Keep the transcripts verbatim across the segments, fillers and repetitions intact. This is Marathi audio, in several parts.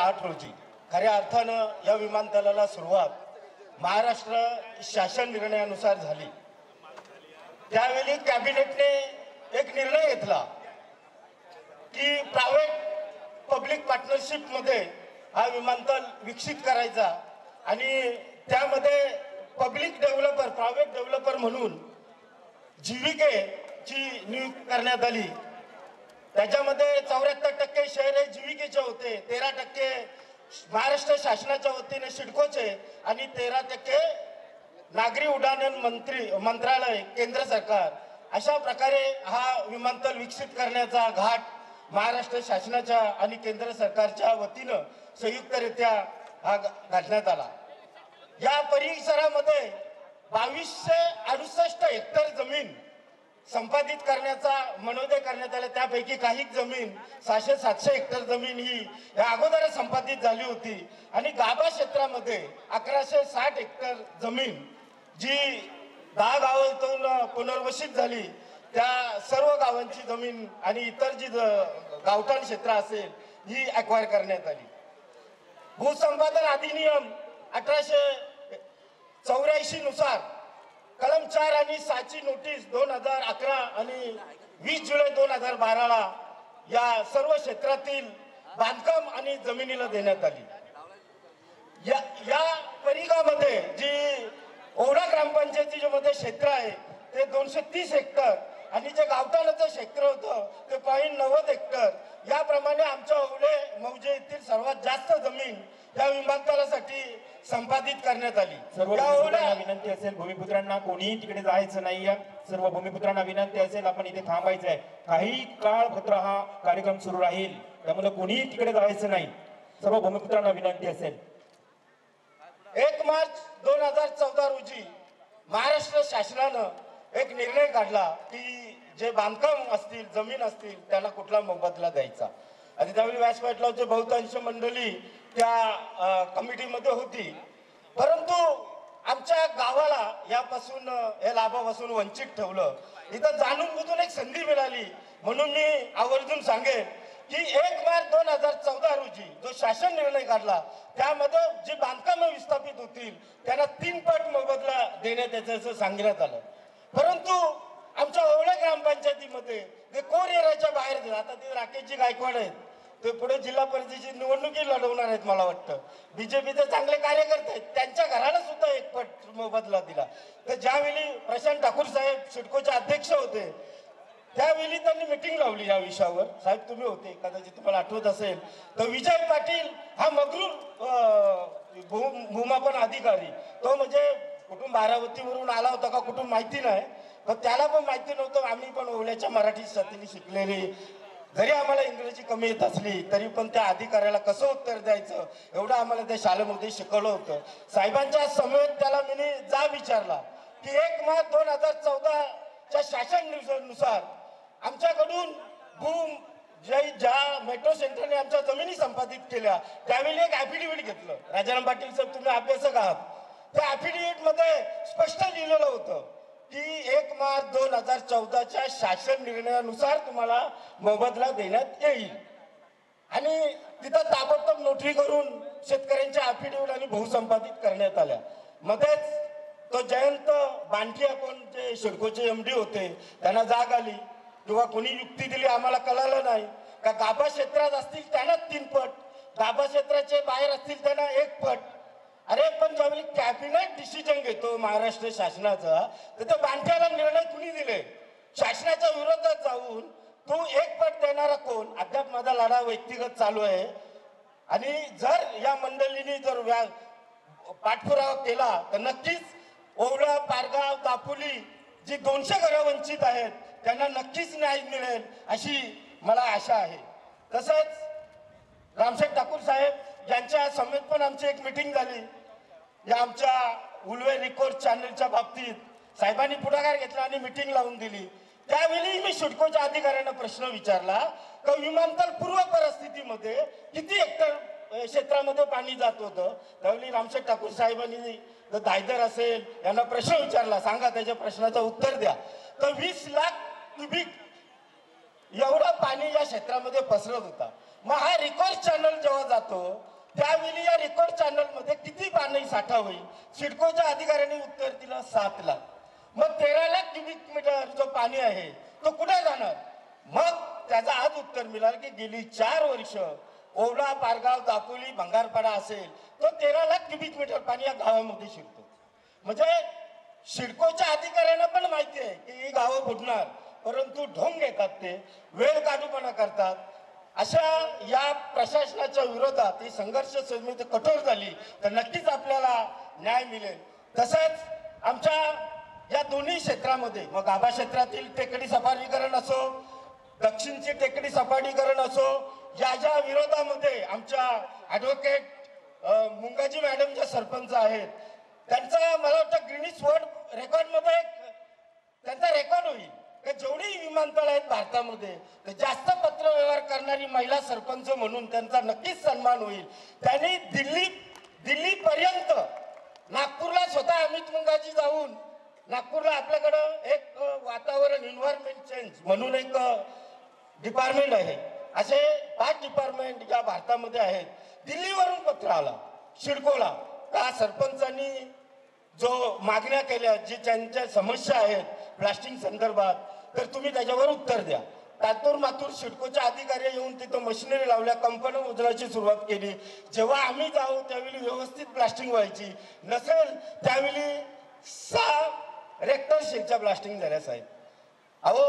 आठ रोजी खऱ्या अर्थानं या विमानतळाला सुरुवात महाराष्ट्र शासन निर्णयानुसार झाली। त्यावेळी कॅबिनेटने एक निर्णय घेतला की प्रायव्हेट पब्लिक पार्टनरशिप मध्ये हा विमानतळ विकसित करायचा आणि त्यामध्ये पब्लिक डेव्हलपर प्रायव्हेट डेव्हलपर म्हणून जीविकेची नियुक्ती करण्यात आली। त्याच्यामध्ये चौऱ्याहत्तर टक्के शहर हे जीविकेचे होते, तेरा टक्के महाराष्ट्र शासनाच्या वतीने सिडकोचे आणि तेरा टक्के नागरी उड्डाण मंत्री मंत्रालय केंद्र सरकार। अशा प्रकारे हा विमानतळ विकसित करण्याचा घाट महाराष्ट्र शासनाच्या आणि केंद्र सरकारच्या वतीने संयुक्तरित्या हा घालण्यात आला। या परिसरामध्ये बावीसशे अडुसष्ट हेक्टर जमीन संपादित करण्याचा मनोदय करण्यात आला। त्यापैकी काही जमीन सहाशे सातशे हेक्टर जमीन ही या अगोदर संपादित झाली होती आणि गाभा क्षेत्रामध्ये अकराशे साठ हेक्टर जमीन जी दहा गावातून पुनर्वसित झाली त्या सर्व गावांची जमीन आणि इतर जी गावठाण क्षेत्र असेल ही अक्वायर करण्यात आली। भूसंपादन अधिनियम अठराशे चौऱ्याऐंशी नुसार कलम चार आणि सातची नोटीस दोन हजार अकरा आणि वीस जुलै दोन हजार बाराला या सर्व क्षेत्रातील बांधकाम आणि जमिनीला देण्यात आली। या या परिघामध्ये जी ओढा ग्रामपंचायतीच्या मध्ये क्षेत्र आहे ते दोनशे तीस हेक्टर आणि जे गावठाणाचं क्षेत्र होतं ते पॉईंट नव्वद हेक्टर। याप्रमाणे आमच्या ओढे मौजे येथील सर्वात जास्त जमीन या विमानतळासाठी संपादित करण्यात आली। सर्व विनंती असेल भूमिपुत्रांना कोणीही तिकडे जायचं नाही। सर्व भूमिपुत्रांना विनंती असेल आपण इथे थांबायचं आहे। काही काळ पत्र हा कार्यक्रम सुरू राहील त्यामुळे कोणीही तिकडे जायचं नाही। सर्व भूमिपुत्रांना विनंती असेल। एक मार्च दोन हजार चौदा रोजी महाराष्ट्र शासनानं एक निर्णय काढला की जे बांधकाम असतील जमीन असतील त्याला कुठला मोबदला द्यायचा आणि त्यावेळी व्यासपीठावरची बहुतांश मंडळी त्या कमिटीमध्ये होती, परंतु आमच्या गावाला यापासून या लाभापासून वंचित ठेवलं। इथं जाणून बुजून एक संधी मिळाली म्हणून मी आवर्जून सांगेन की एक मार्च दोन हजार चौदा रोजी जो शासन निर्णय काढला त्यामध्ये जी बांधकामं विस्थापित होतील त्यांना तीन पट मोबदला देण्यात याचं सांगण्यात आलं। परंतु आमच्या ओवळे ग्रामपंचायतीमध्ये ते कोर एरियाच्या बाहेर दिला। आता ते राकेशजी गायकवाड आहेत ते पुढे जिल्हा परिषदेची निवडणुकी लढवणार आहेत मला वाटतं। बीजेपीचे चांगले कार्यकर्ते आहेत त्यांच्या घराला सुद्धा एक पट मोबदला दिला। तर ज्यावेळी प्रशांत ठाकूर साहेब सिडकोचे अध्यक्ष होते त्यावेळी त्यांनी मीटिंग लावली या विषयावर। साहेब तुम्ही होते कदाचित तुम्हाला आठवत असेल। तर विजय पाटील हा मगरूर भूमापन अधिकारी तो म्हणजे कुठून बारामतीवरून आला होता का कुठून माहिती नाही, पण त्याला पण माहिती नव्हतं। आम्ही पण ओवळ्याच्या मराठी साथीने शिकलेली जरी आम्हाला इंग्रजी कमी येत असली तरी पण त्या अधिकाऱ्याला कसं उत्तर द्यायचं एवढं आम्हाला त्या शाळेमध्ये शिकवलं होतं। साहेबांच्या समेत त्याला मी जा विचारला की एक मार्च दोन हजार चौदाच्या शासन नुसार आमच्याकडून भूम ज्या ज्या मेट्रो सेंटरने आमच्या जमिनी संपादित केल्या त्यावेळी एक ॲफिडेव्हिट घेतलं। राजाराम पाटील साहेब तुम्ही अभ्यासक आहात, त्या ॲफिडेव्हिट मध्ये स्पष्ट लिहिलेलं होतं की एक मार्च दोन हजार चौदाच्या शासन निर्णयानुसार तुम्हाला मोबदला देण्यात येईल आणि तिथं ताबडतोब नोटरी करून शेतकऱ्यांच्या ॲफिडेव्हिट आणि बहुसंपादित करण्यात आल्या। मध्येच तो जयंत बांठी आपण जे सिडकोचे एम डी होते त्यांना जाग आली किंवा कोणी युक्ती दिली आम्हाला कळालं नाही का गाभा क्षेत्रात असतील त्यांना तीन पट, गाभा क्षेत्राचे बाहेर असतील त्यांना एक पट। अरे पण ज्यावेळी कॅबिनेट डिसिजन घेतो महाराष्ट्र शासनाचा तर त्या बांठ्याला निर्णय कुणी दिले? शासनाच्या विरोधात जाऊन तो एक पट देणारा कोण? अद्याप माझा लढा व्यक्तिगत चालू आहे आणि जर या मंडळींनी जर पाठपुरावा केला तर नक्कीच ओवळा पारगाव दापोली जी दोनशे घरं वंचित आहेत त्यांना नक्कीच न्याय मिळेल अशी मला आशा आहे। तसंच रामशेठ ठाकूर साहेब यांच्या समेत पण आमची एक मीटिंग झाली या आमच्या उलवे रिकॉर्ड चॅनलच्या बाबतीत साहेबांनी पुढाकार घेतला आणि मीटिंग लावून दिली। त्यावेळी मी सिडकोच्या अधिकाऱ्यांना प्रश्न विचारला की विमानतळ पूर्व परिस्थितीमध्ये किती हेक्टर क्षेत्रामध्ये पाणी जात होतं। त्यावेळी रामशेठ ठाकूर साहेबांनी दायदर असेल यांना प्रश्न विचारला, सांगा त्याच्या प्रश्नाचं उत्तर द्या। तर वीस लाख क्युबिक एवढं पाणी या क्षेत्रामध्ये पसरत होता। मग हा रिकॉर्ड चॅनल जेव्हा जातो त्यावेळी या रेकॉर्ड चॅनल मध्ये किती पाणी साठा होईल? सिडकोच्या अधिकाऱ्यांनी उत्तर दिलं सात लाख. मग तेरा लाख क्युबिक मीटर जो पाणी आहे तो कुठे जाणार? मग त्याचं आज उत्तर मिळालं की गेली चार वर्ष ओढा, पारगाव, दापोली, भंगारपाडा असेल तो तेरा लाख क्युबिक मीटर पाणी या गावामध्ये शिरतो. म्हणजे सिडकोच्या अधिकाऱ्यांना पण माहिती आहे की ही गावं बुडणार, परंतु ढोंग घेतात, ते वेळ काढूपणा करतात. अशा या प्रशासनाच्या विरोधात ही संघर्ष समिती कठोर झाली तर नक्कीच आपल्याला न्याय मिळेल. तसंच आमच्या या दोन्ही क्षेत्रामध्ये, मग आबा क्षेत्रातील टेकडी सफारीकरण असो, दक्षिणची टेकडी सफारीकरण असो, या ज्या विरोधामध्ये आमच्या ॲडव्होकेट मुंगाजी मॅडम ज्या सरपंच आहेत त्यांचा मला वाटतं ग्रीनिस वर्ल्ड रेकॉर्डमध्ये त्यांचा रेकॉर्ड होईल की जेवढी विमानतळ आहेत भारतामध्ये तर जास्त पत्रव्यवहार करणारी महिला सरपंच म्हणून त्यांचा नक्कीच सन्मान होईल. त्यांनी दिल्ली दिल्लीपर्यंत नागपूरला स्वतः अमित मुंगाजी जाऊन नागपूरला आपल्याकडं एक वातावरण एन्व्हायरमेंट चेंज म्हणून एक डिपार्टमेंट आहे, असे पाच डिपार्टमेंट या भारतामध्ये आहेत. दिल्लीवरून पत्र आला सिडकोला का सरपंचांनी जो मागण्या केल्या, जी त्यांच्या समस्या आहेत ब्लास्टिंग संदर्भात, तर तुम्ही त्याच्यावर उत्तर द्या. तातूर मातूर सिडकोच्या अधिकारी येऊन तिथं मशिनरी लावल्या, कंपनी उचलायची सुरुवात केली. जेव्हा आम्ही जाऊ त्यावेळी व्यवस्थित ब्लास्टिंग व्हायची, नसेल त्यावेळी सहा रेक्टर शेलच्या ब्लास्टिंग झाल्या. साहेब अहो,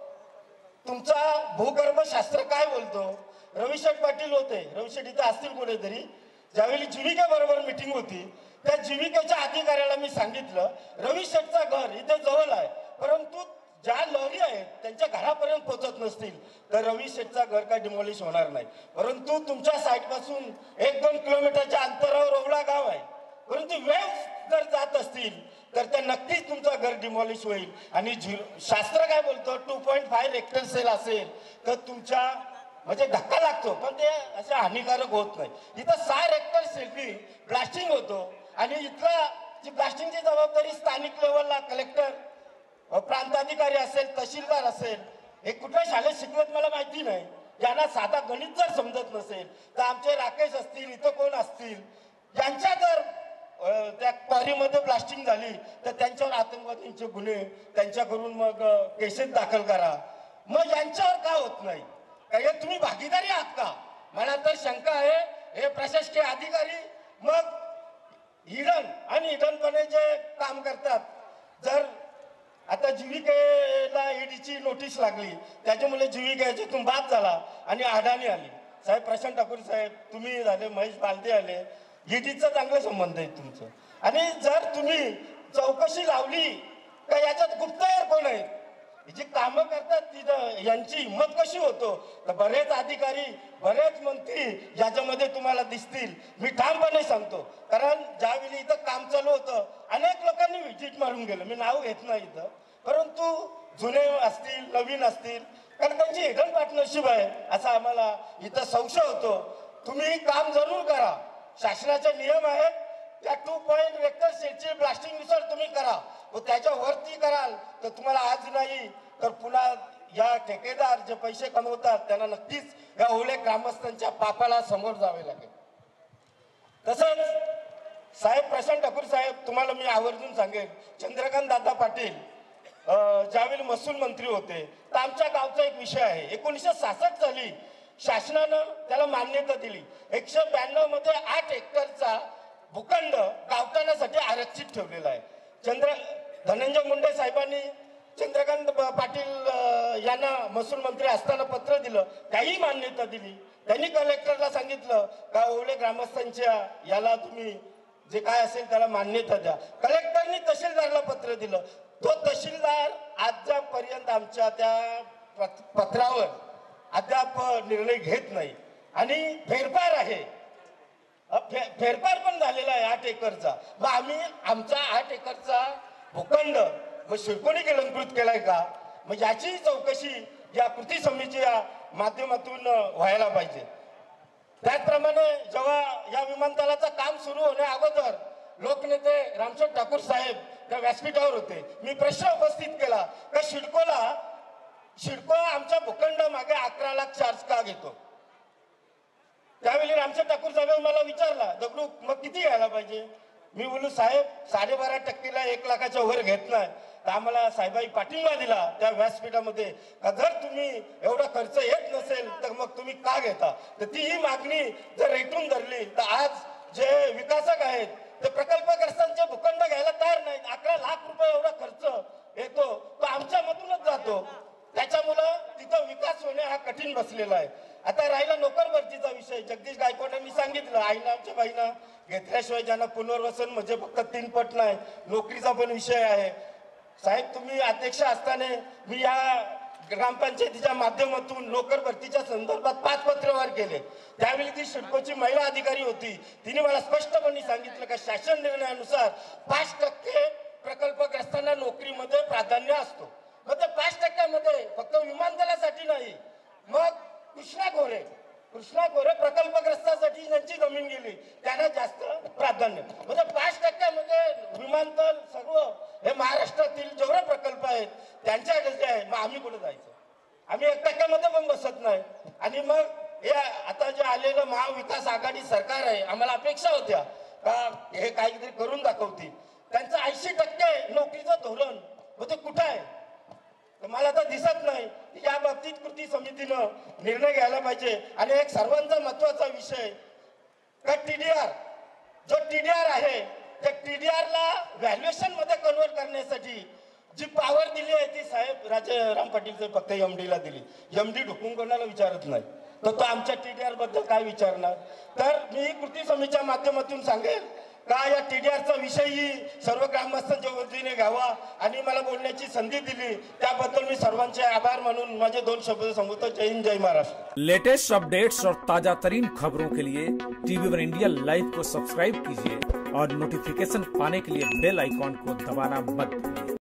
तुमचा भूगर्भशास्त्र काय बोलतो? रविशेठ पाटील होते, रविशेठ इथे असतील कुठेतरी, ज्यावेळी जीविका बरोबर मिटिंग होती त्या जीविकेच्या अधिकाऱ्याला मी सांगितलं रविशेठचं घर इथे जवळ आहे, परंतु ज्या लहरी आहेत त्यांच्या घरापर्यंत पोहोचत नसतील तर रविशेठचं घर काय डिमॉलिश होणार नाही. परंतु तुमच्या साईटपासून एक दोन किलोमीटरच्या अंतरावर ओवळा गाव आहे, परंतु वेव्ह जर जात असतील तर त्या नक्कीच तुमचं घर डिमॉलिश होईल. आणि शास्त्र काय बोलतो, two point five Richter scale असेल तर तुमच्या म्हणजे धक्का लागतो, पण ते असे हानिकारक होत नाही. इथं सहा रेक्टर सेलनी ब्लास्टिंग होतो आणि इथला जी ब्लास्टिंगची जबाबदारी स्थानिक लेवलला कलेक्टर, प्रांताधिकारी असेल, तहसीलदार असेल. हे कुठल्या शाळेत शिकवत मला माहिती नाही. ज्यांना साधा गणित जर समजत नसेल तर आमचे राकेश असतील, इथं कोण असतील, यांच्या जर त्या क्वारीमध्ये ब्लास्टिंग झाली तर त्यांच्यावर आतंकवादींचे गुन्हे त्यांच्याकडून मग केसेस दाखल करा. मग यांच्यावर का होत नाही? काय तुम्ही भागीदारी आहात का? मला तर शंका आहे. हे प्रशासकीय अधिकारी मग हिडन आणि हिडनपणे जे काम करतात. जर आता जीविकेला ईडीची नोटीस लागली, त्याच्यामुळे जीविकेतून बाद झाला आणि अडाणी आली. साहेब प्रशांत ठाकूर साहेब तुम्ही झाले, महेश बालदे आले, ईडीचा चांगला संबंध आहे तुमचं. आणि जर तुम्ही चौकशी लावली का याच्यात गुप्तहेर कोण आहे, जी कामं करतात तिथं, यांची हिंमत कशी होतो, तर बरेच अधिकारी बरेच मंत्री याच्यामध्ये तुम्हाला दिसतील. मी ठामपणे सांगतो, कारण ज्यावेळी इथं काम चालू होतं अनेक लोकांनी व्हिजिट मारून गेलं, मी नाव घेत नाही इथं, परंतु जुने असतील नवीन असतील, कारण त्यांची हिडन पार्टनरशिप आहे असा आम्हाला इथं संशय होतो. तुम्ही काम जरूर करा, शासनाचे नियम आहेत, त्या टू पॉईंट रेक्टर सेलची ब्लास्टिंग नुसार तुम्ही करा. व त्याच्यावरती कराल तर तुम्हाला आज नाही तर पुन्हा या ठेकेदार जे पैसे कमवतात त्यांना नक्कीच या ओले ग्रामस्थांच्या पापाला समोर जावे लागेल. तसंच साहेब प्रशांत ठाकूर साहेब तुम्हाला मी आवर्जून सांगेन, चंद्रकांत दादा पाटील ज्यावेळी महसूल मंत्री होते तर आमच्या गावचा एक विषय आहे, एकोणीसशे सहासष्ट साली शासनानं त्याला मान्यता दिली. एकशे ब्याण्णव मध्ये आठ एकरचा भूखंड गावठाणासाठी आरक्षित ठेवलेला आहे. चंद्र धनंजय मुंडे साहेबांनी चंद्रकांत पाटील यांना महसूल मंत्री असताना पत्र दिलं, त्याही मान्यता दिली. त्यांनी कलेक्टरला सांगितलं का ओले ग्रामस्थांच्या याला तुम्ही जे काय असेल त्याला मान्यता द्या. कलेक्टरनी तहसीलदारला पत्र दिलं, तो तहसीलदार आजपर्यंत आमच्या त्या पत्रावर अद्याप निर्णय घेत नाही आणि फेरफार आहे, फे फेरफार पण झालेला आहे आठ एकरचा. मग आम्ही आमचा आठ एकरचा भूखंड मग सिडकोने गिळंकृत केलाय का? मग याची चौकशी या कृती समितीच्या माध्यमातून व्हायला पाहिजे. त्याचप्रमाणे जेव्हा या विमानतळाचं काम सुरू होण्या अगोदर लोकनेते रामशेठ ठाकूर साहेब त्या व्यासपीठावर होते. मी प्रश्न उपस्थित केला की सिडकोला सिडको आमच्या भूखंड मागे अकरा लाख चार्ज का घेतो? त्यावेळी रामशेठ ठाकूर साहेब मला विचारला, दगडू मग किती घ्यायला पाहिजे? मी बोलू साहेब साडेबारा टक्केला एक लाखाच्या वर घेत नाही. तर आम्हाला साहेबाई पाठिंबा दिला त्या व्यासपीठामध्ये का जर तुम्ही एवढा खर्च येत नसेल तर मग तुम्ही का घेता. तर ती ही मागणी जर रेटून धरली तर आज जे विकासक आहेत ते प्रकल्पग्रस्तांचे भूखंड घ्यायला तयार नाहीत. अकरा लाख रुपये एवढा खर्च येतो तो आमच्या मधूनच जातो. त्याच्यामुळं तिथं विकास होणे हा कठीण बसलेला आहे. आता राहिला नोकर भरतीचा विषय, जगदीश गायकवाडांनी सांगितलं आईना आमच्या बाईना घेतल्याशिवाय ज्यांना पुनर्वसन म्हणजे फक्त तीन पट नाही, नोकरीचा पण विषय आहे. साहेब तुम्ही अध्यक्ष असताना मी या ग्रामपंचायतीच्या माध्यमातून नोकर भरतीच्या संदर्भात पाच पत्रव्यवहार केले. त्यावेळी ती सिडकोची महिला अधिकारी होती, तिने मला स्पष्टपणे सांगितलं का शासन निर्णयानुसार पाच टक्के प्रकल्पग्रस्तांना नोकरीमध्ये प्राधान्य असतो. मग ते पाच टक्क्यामध्ये फक्त विमानतळासाठी नाही, मग कृष्णा खोरे कृष्णा खोरे प्रकल्पग्रस्तांसाठी ज्यांची जमीन गेली त्यांना जास्त प्राधान्य. म्हणजे पाच टक्क्यामध्ये विमानतळ सर्व हे महाराष्ट्रातील जेवढे प्रकल्प आहेत त्यांच्याकडे जे आहे, मग आम्ही कुठे जायचं? आम्ही एक टक्क्यामध्ये पण बसत नाही. आणि मग हे आता जे आलेलं महाविकास आघाडी सरकार आहे, आम्हाला अपेक्षा होत्या का हे काहीतरी करून दाखवतील. त्यांचं ऐंशी टक्के नोकरीचं धोरण मग ते कुठं आहे? तर मला तर दिसत नाही. या बाबतीत कृती समितीनं निर्णय घ्यायला पाहिजे. आणि एक सर्वांचा महत्वाचा विषय का टीडीआर जो टीडीआर आहे त्या टीडीआर ला व्हॅल्युएशन मध्ये कन्वर्ट करण्यासाठी जी पॉवर दिली आहे ती साहेब राजे राम पाटील फक्त एमडी ला दिली. एमडी ढुकून कोणाला विचारत नाही, तर तो आमच्या टीडीआर बद्दल काय विचारणार? तर मी कृती समितीच्या माध्यमातून सांगेल का या टीडीआरचा विषयही सर्व ग्रामस्थांच्या वतीने घ्यावा. आणि मला बोलण्याची संधी दिली त्याबद्दल मी सर्वांचे आभार मानून माझे दोन शब्द संबोधतो. जय हिंद, जय महाराष्ट्र. लेटेस्ट अपडेट्स और ताजा तरीन खबरों के लिए टीवी वन इंडिया लाइव को सब्सक्राइब कीजिए और नोटिफिकेशन पाने के लिए बेल आइकॉन को दबाना मत भूलिए.